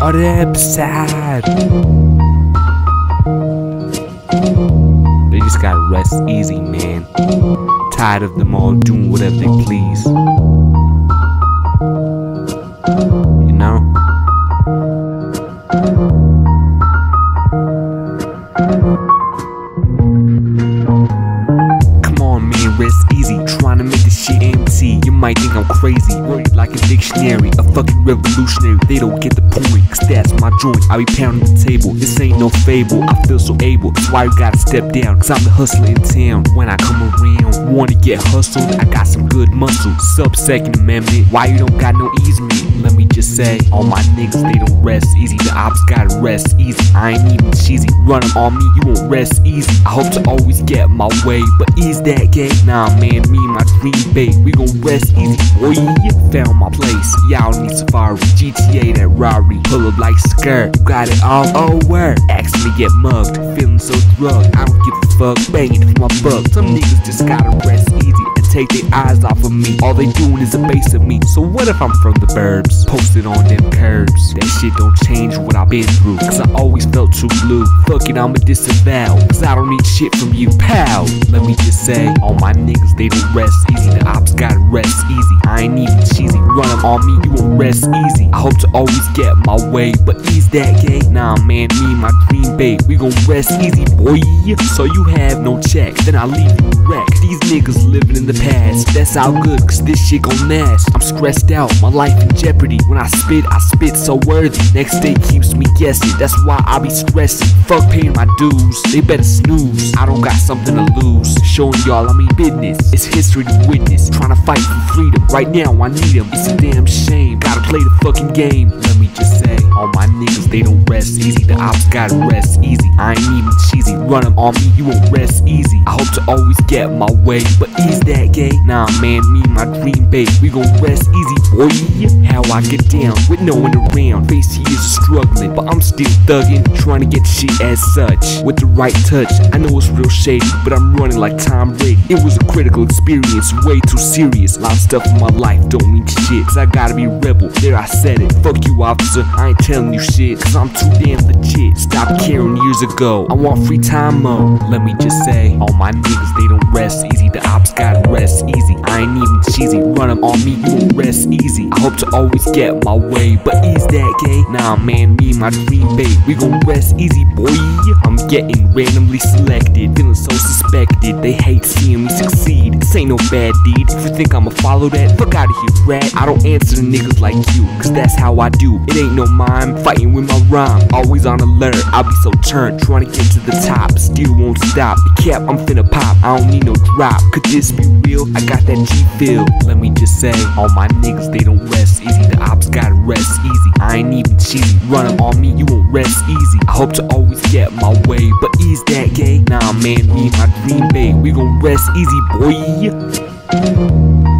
Arab sad. They just gotta rest easy, man. Tired of them all doing whatever they please. You know? Come on, man, rest easy. Trying to make this shit empty. You might think I'm crazy, worded like a dictionary, a fucking revolutionary. They don't get the point, cause that's my joint. I be pounding the table, this ain't no fable. I feel so able, that's why you gotta step down, cause I'm the hustler in town. When I come around, wanna get hustled, I got some good muscle. Sub-Second Amendment, why you don't got no easement? Let me just say, all my niggas, they don't rest easy. The ops gotta rest easy. I ain't even cheesy, run them on me, you won't rest easy. I hope to always get my way, but is that gay? Nah, man, me and my dream babe, we gon' rest easy, boy. Found my place, y'all need Safari, GTA that Rari, pull up like skirt, you got it all over. Actually get mugged, feeling so drugged, I don't give a fuck, banging for my buck. Some niggas just gotta rest easy and take their eyes off of me. All they doing is abasing me. So what if I'm from the burbs, posted on them curbs? That shit don't change what I've been through, cause I always felt too blue. Fuck it, I'ma disavow, cause I don't need shit from you, pal. Let me just say, all my niggas, they don't rest easy. The ops gotta rest easy. I ain't even cheesy, run them on me, you won't rest easy. I hope to always get my way, but is that gay? Nah, man, me and my dream babe, we gon' rest easy, boy. So you have no check, then I leave you wrecked. These niggas living in the past, that's all good, cause this shit gon' last. I'm stressed out, my life in jeopardy. When I spit so worthy. Next day keeps me guessing, that's why I be stressing. Fuck paying my dues, they better snooze. I don't got something to lose, showing y'all I mean business. It's history to witness, trying to fight for freedom. Right now I need them, it's a damn shame. Gotta play the fucking game. Let me just say, all my niggas, they don't rest easy. The ops gotta rest easy. I ain't even cheesy, run them on me, you won't rest easy. I hope to always get my way, but is that gay? Nah, man, me and my dream babe, we gon' rest easy, boy. How I get down with no one around, face years struggling, but I'm still thugging, trying to get shit as such with the right touch. I know it's real shady, but I'm running like Tom Brady. It was a critical experience, way too serious. A lot of stuff in my life don't mean shit, cause I gotta be rebel. There, I said it. Fuck you, officer, I ain't telling you shit, cause I'm too damn legit. Stop caring years ago, I want free time mode. Let me just say, all my niggas, they don't rest easy. The ops gotta rest easy. I ain't even cheesy, run them on me, you won't rest easy. I hope to always get my way, but is that gay? Nah, man, me and my dream babe, we gon' rest easy, boy. I'm getting randomly selected, feeling so suspected. They hate seeing me succeed, this ain't no bad deed. If you think I'ma follow that, fuck out of here, rat. I don't answer to niggas like you, cause that's how I do. It ain't no mime, fighting with my rhyme, always on alert. I'll be so turned, trying to get to the top, still won't stop. The cap, I'm finna pop, I don't need no drop. Could this be real? I got that G feel. Let me just say, all my niggas, they don't rest easy. The ops gotta rest easy. I ain't even cheesy, run them on me, you won't rest easy. I hope to always get my way, but is that gay? Nah, man, me and my dream babe, we gon' rest easy, boy.